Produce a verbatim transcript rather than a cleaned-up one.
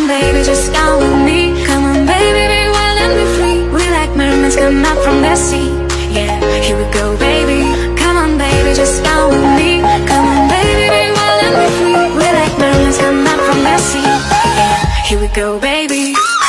baby, just come with me. Come on baby, be wild and be free. We like mermaids come up from the sea. Yeah, here we go baby. Come on baby, just come with me. Come on baby, be wild and be free. We like mermaids come up from the sea. Yeah, here we go baby.